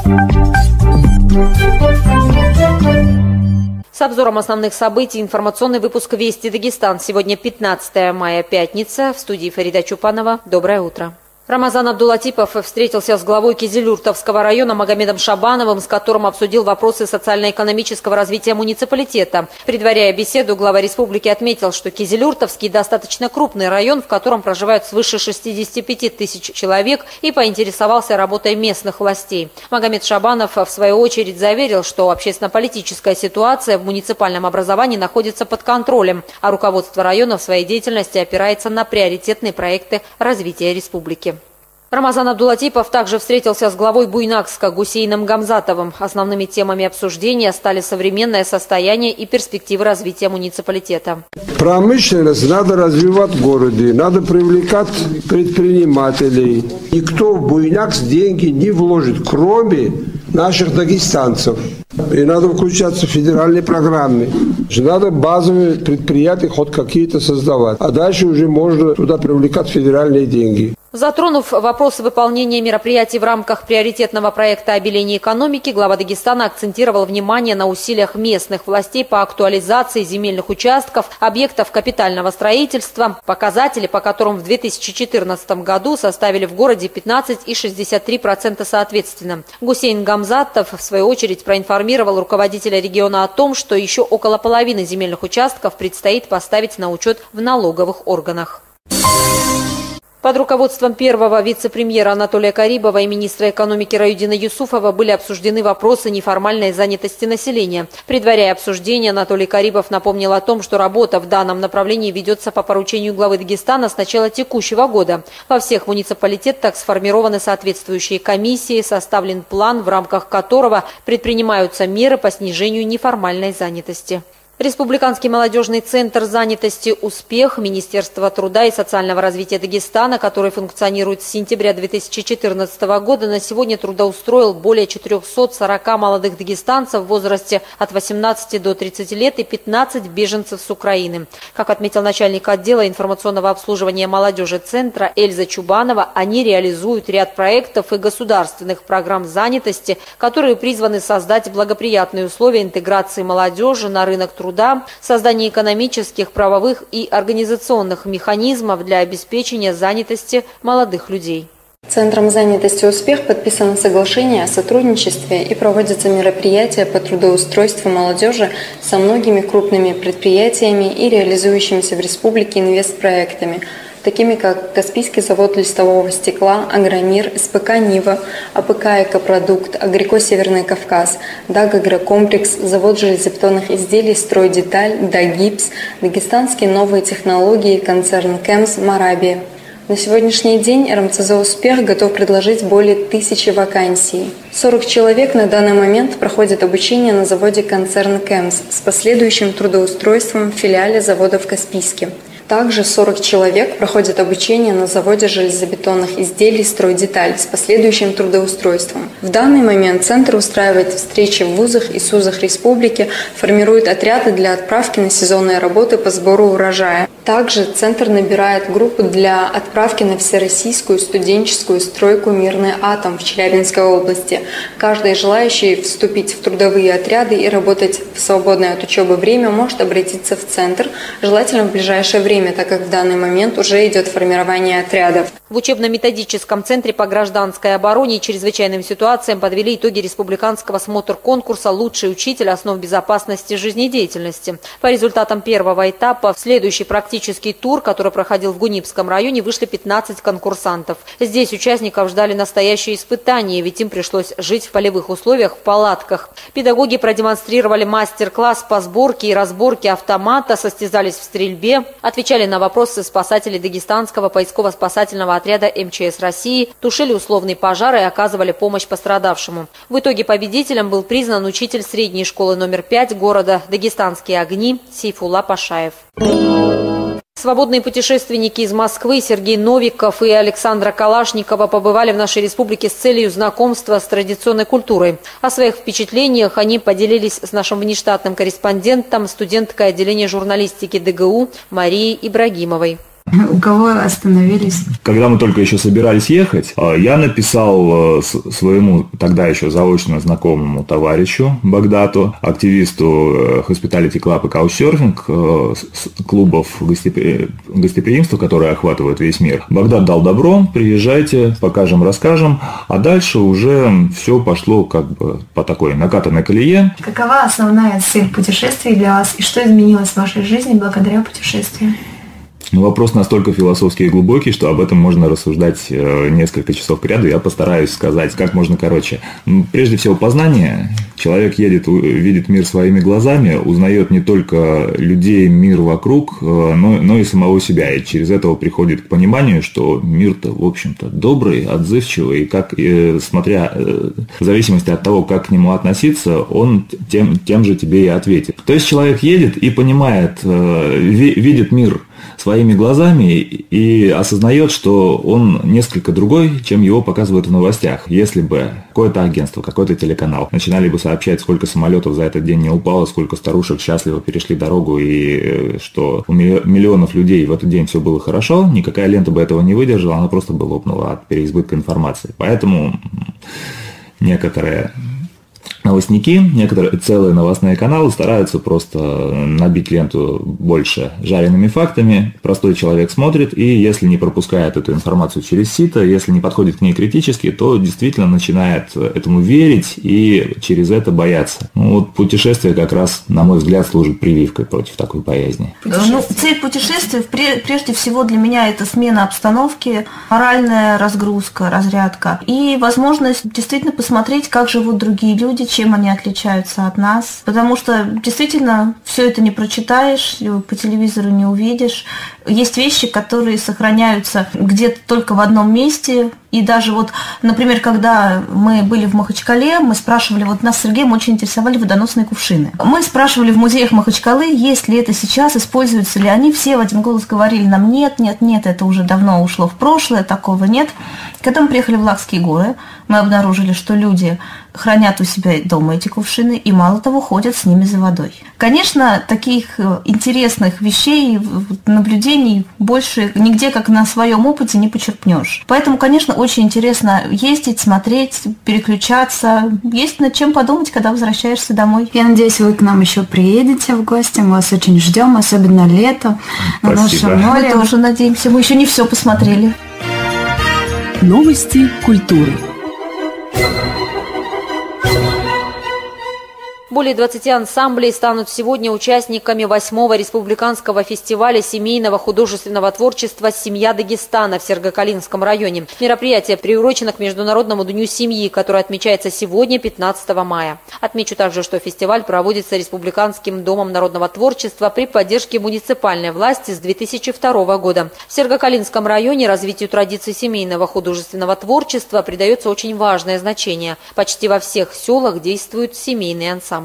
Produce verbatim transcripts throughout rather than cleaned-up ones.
С обзором основных событий информационный выпуск «Вести Дагестан». Сегодня пятнадцатое мая, пятница. В студии Фарида Чупанова. Доброе утро. Рамазан Абдулатипов встретился с главой Кизилюртовского района Магомедом Шабановым, с которым обсудил вопросы социально-экономического развития муниципалитета. Предваряя беседу, глава республики отметил, что Кизилюртовский достаточно крупный район, в котором проживают свыше шестидесяти пяти тысяч человек, и поинтересовался работой местных властей. Магомед Шабанов, в свою очередь, заверил, что общественно-политическая ситуация в муниципальном образовании находится под контролем, а руководство района в своей деятельности опирается на приоритетные проекты развития республики. Рамазан Абдулатипов также встретился с главой Буйнакска Гусейном Гамзатовым. Основными темами обсуждения стали современное состояние и перспективы развития муниципалитета. Промышленность надо развивать в городе, надо привлекать предпринимателей. Никто в Буйнакс деньги не вложит, кроме наших дагестанцев. И надо включаться в федеральные программы. Надо базовые предприятия хоть какие-то создавать. А дальше уже можно туда привлекать федеральные деньги. Затронув вопросы выполнения мероприятий в рамках приоритетного проекта обеления экономики, глава Дагестана акцентировал внимание на усилиях местных властей по актуализации земельных участков, объектов капитального строительства, показатели по которым в две тысячи четырнадцатом году составили в городе пятнадцать и шестьдесят три процента соответственно. Гусейн Гамзатов, в свою очередь, проинформировал руководителя региона о том, что еще около половины земельных участков предстоит поставить на учет в налоговых органах. Под руководством первого вице-премьера Анатолия Карибова и министра экономики Раюдина Юсуфова были обсуждены вопросы неформальной занятости населения. Предваряя обсуждение, Анатолий Карибов напомнил о том, что работа в данном направлении ведется по поручению главы Дагестана с начала текущего года. Во всех муниципалитетах сформированы соответствующие комиссии, составлен план, в рамках которого предпринимаются меры по снижению неформальной занятости. Республиканский молодежный центр занятости «Успех» Министерства труда и социального развития Дагестана, который функционирует с сентября две тысячи четырнадцатого года, на сегодня трудоустроил более четырёхсот сорока молодых дагестанцев в возрасте от восемнадцати до тридцати лет и пятнадцати беженцев с Украины. Как отметил начальник отдела информационного обслуживания молодежи центра Эльза Чубанова, они реализуют ряд проектов и государственных программ занятости, которые призваны создать благоприятные условия интеграции молодежи на рынок труда, создание экономических, правовых и организационных механизмов для обеспечения занятости молодых людей. Центром занятости «Успех» подписано соглашение о сотрудничестве и проводятся мероприятия по трудоустройству молодежи со многими крупными предприятиями и реализующимися в республике инвестпроектами, такими как Каспийский завод листового стекла, Агромир, СПК «Нива», АПК «Экопродукт», Агрико «Северный Кавказ», Дагагрокомплекс, завод железобетонных изделий «Стройдеталь», Дагипс, Дагестанские новые технологии, концерн КЭМС, Марабия. На сегодняшний день РМЦЗ «Успех» готов предложить более тысячи вакансий. сорок человек на данный момент проходят обучение на заводе концерн КЭМС с последующим трудоустройством в филиале завода в Каспийске. Также сорок человек проходят обучение на заводе железобетонных изделий «Стройдеталь» с последующим трудоустройством. В данный момент Центр устраивает встречи в вузах и СУЗах республики, формирует отряды для отправки на сезонные работы по сбору урожая. Также Центр набирает группу для отправки на всероссийскую студенческую стройку «Мирный атом» в Челябинской области. Каждый желающий вступить в трудовые отряды и работать в свободное от учебы время может обратиться в Центр, желательно в ближайшее время, так как в данный момент уже идет формирование отрядов. В учебно-методическом центре по гражданской обороне и чрезвычайным ситуациям подвели итоги республиканского смотр-конкурса «Лучший учитель основ безопасности жизнедеятельности». По результатам первого этапа в следующий практический тур, который проходил в Гунипском районе, вышли пятнадцать конкурсантов. Здесь участников ждали настоящие испытания, ведь им пришлось жить в полевых условиях в палатках. Педагоги продемонстрировали мастер-класс по сборке и разборке автомата, состязались в стрельбе, отвечали на вопросы спасателей Дагестанского поисково-спасательного отряда эм че эс России, тушили условный пожар и оказывали помощь пострадавшему. В итоге победителем был признан учитель средней школы номер пять города «Дагестанские огни» Сейфулла Пашаев. Свободные путешественники из Москвы Сергей Новиков и Александра Калашникова побывали в нашей республике с целью знакомства с традиционной культурой. О своих впечатлениях они поделились с нашим внештатным корреспондентом, студенткой отделения журналистики ДГУ Марией Ибрагимовой. У кого остановились? Когда мы только еще собирались ехать, я написал своему тогда еще заочно знакомому товарищу Багдату, активисту Hospitality Club и Couchsurfing, клубов гостеприимства, которые охватывают весь мир. Багдат дал добро, приезжайте, покажем, расскажем, а дальше уже все пошло как бы по такой накатанной колее. Какова основная цель путешествий для вас и что изменилось в вашей жизни благодаря путешествию? Ну, вопрос настолько философский и глубокий, что об этом можно рассуждать несколько часов кряду. Я постараюсь сказать как можно короче. Прежде всего, познание. Человек едет, видит мир своими глазами, узнает не только людей, мир вокруг, но, но и самого себя. И через это приходит к пониманию, что мир-то, в общем-то, добрый, отзывчивый. И как, смотря в зависимости от того, как к нему относиться, он тем, тем же тебе и ответит. То есть человек едет и понимает, видит мир своими глазами и осознает, что он несколько другой, чем его показывают в новостях. Если бы какое-то агентство, какой-то телеканал начинали бы сообщать, сколько самолетов за этот день не упало, сколько старушек счастливо перешли дорогу и что у миллионов людей в этот день все было хорошо, никакая лента бы этого не выдержала, она просто бы лопнула от переизбытка информации. Поэтому некоторые новостники, некоторые целые новостные каналы стараются просто набить ленту больше жареными фактами. Простой человек смотрит, и если не пропускает эту информацию через сито, если не подходит к ней критически, то действительно начинает этому верить и через это бояться. Ну, вот путешествие как раз, на мой взгляд, служит прививкой против такой боязни. Ну, цель путешествия, прежде всего, для меня это смена обстановки, моральная разгрузка, разрядка и возможность действительно посмотреть, как живут другие люди, чем они отличаются от нас. Потому что действительно все это не прочитаешь, по телевизору не увидишь. Есть вещи, которые сохраняются где-то только в одном месте. И даже вот, например, когда мы были в Махачкале, мы спрашивали, вот нас с Сергеем очень интересовали водоносные кувшины. Мы спрашивали в музеях Махачкалы, есть ли это сейчас, используются ли они. Все в один голос говорили нам, нет, нет, нет, это уже давно ушло в прошлое, такого нет. Когда мы приехали в Лакские горы, мы обнаружили, что люди хранят у себя дома эти кувшины и, мало того, ходят с ними за водой. Конечно, таких интересных вещей, наблюдений больше нигде, как на своем опыте, не почерпнешь. Поэтому, конечно, очень интересно ездить, смотреть, переключаться. Есть над чем подумать, когда возвращаешься домой. Я надеюсь, вы к нам еще приедете в гости. Мы вас очень ждем, особенно летом на нашем море. Мы тоже надеемся. Мы еще не все посмотрели. Новости культуры. Более двадцати ансамблей станут сегодня участниками восьмого республиканского фестиваля семейного художественного творчества «Семья Дагестана» в Сергокалинском районе. Мероприятие приурочено к Международному дню семьи, который отмечается сегодня, пятнадцатого мая. Отмечу также, что фестиваль проводится Республиканским домом народного творчества при поддержке муниципальной власти с две тысячи второго года. В Сергокалинском районе развитию традиций семейного художественного творчества придается очень важное значение. Почти во всех селах действуют семейные ансамбли.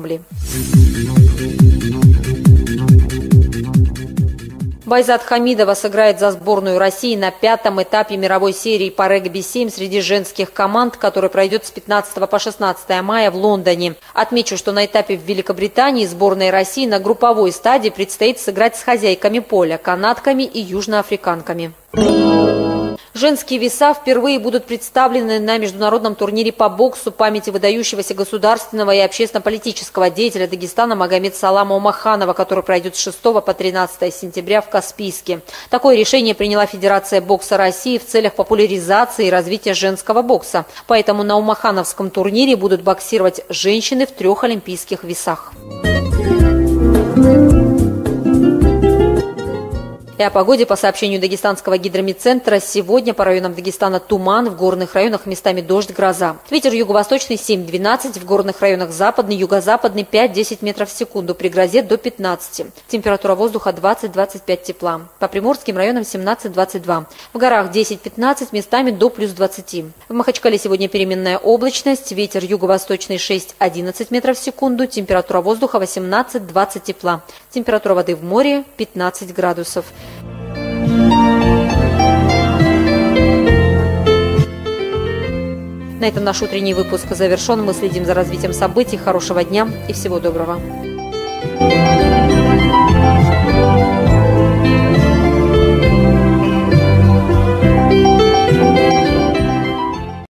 Байзат Хамидова сыграет за сборную России на пятом этапе мировой серии по регби-семь среди женских команд, который пройдет с пятнадцатого по шестнадцатое мая в Лондоне. Отмечу, что на этапе в Великобритании сборной России на групповой стадии предстоит сыграть с хозяйками поля, канадками и южноафриканками. Женские веса впервые будут представлены на международном турнире по боксу памяти выдающегося государственного и общественно-политического деятеля Дагестана Магомед Салама Умаханова, который пройдет с шестого по тринадцатое сентября в Каспийске. Такое решение приняла Федерация бокса России в целях популяризации и развития женского бокса. Поэтому на Умахановском турнире будут боксировать женщины в трех олимпийских весах. И о погоде по сообщению Дагестанского гидромедцентра. Сегодня по районам Дагестана туман, в горных районах местами дождь, гроза. Ветер юго-восточный семь-двенадцать, в горных районах западный, юго-западный пять-десять метров в секунду, при грозе до пятнадцати. Температура воздуха двадцать-двадцать пять тепла. По приморским районам семнадцать-двадцать два. В горах десять-пятнадцать, местами до плюс двадцати. В Махачкале сегодня переменная облачность, ветер юго-восточный шесть-одиннадцать метров в секунду, температура воздуха восемнадцать-двадцать тепла. Температура воды в море пятнадцать градусов. На этом наш утренний выпуск завершен. Мы следим за развитием событий. Хорошего дня и всего доброго.